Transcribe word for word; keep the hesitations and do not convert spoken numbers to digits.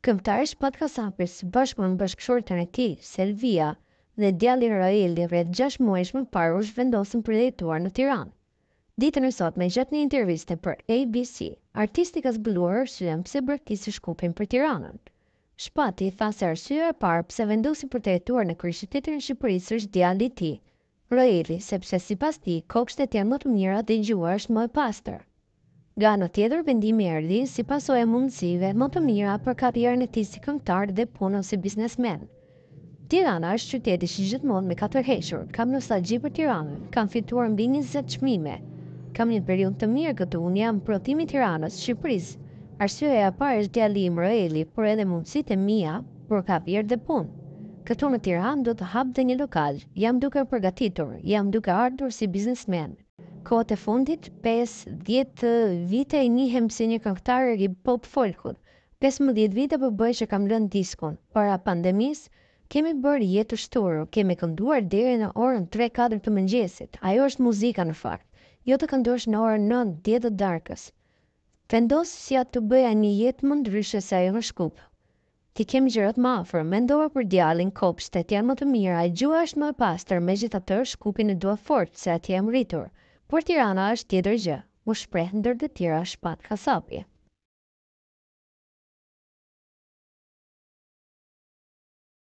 Këmbëtari Shpat Kasapis bashkë me bashkëshorten e tij, Selvia, dhe djalli Raeli rreth gjashtë muajsh më parë u zhvendosën për jetuar në Tiranë. Ditën e sotme, gjatë një interviste për A B C, artisti ka zbuluar arsyen pse braktisë shkupin për Tiranën. Shpati tha se arsyeja e parë pse vendosi për të jetuar në kryeqytetin e Shqipërisë është djali i tij, Raeli, sepse sipas tij kopshtet janë më të mira dhe gjua është më e pastër. Nga ana tjetër, vendimi erdhi si pasojë e mundësive më të mira për karrierën e tij si këngëtar dhe punën si biznesmen. Tirana është qyteti që gjithmonë me ka tërhequr, kam nostalgji për Tiranën, kam fituar mbi njëzet çmime. Kam një periudhë të mirë këtu, unë jam prodhimi i Tiranës, Shqipërisë. Arsyeja e parë është djali im Raeli, por edhe mundësitë e mia për karrierë dhe punë. Këtu në Tiranë do të hap dhe një lokal. Jam duke u përgatitur, jam duke ardhur si biznesmen. Kohët e fundit, pesë dhjetë vite i njihem si një këngëtar i pop folkut. pesëmbëdhjetë vite po bëj që kam lënë diskun. Para pandemisë, kemi bërë jetë të shturur, kemi kënduar deri në orën tre katër të mëngjesit. Ajo është muzika në fakt. Jo të këndosh në orën nëntë djetë të darkës. Vendos si atë të bëja një jetë më ndryshe se ajo në Shkup. Ti kemi gjërat më afër, mendova për djalin, kopshtet janë më të mira, e gjua është më e pastër, megjithatë Shkupin e dua fort se atje jam rritur. Por Tirana është tjetër gjë. U shpreh ndër të tjera Shpat Kasapi.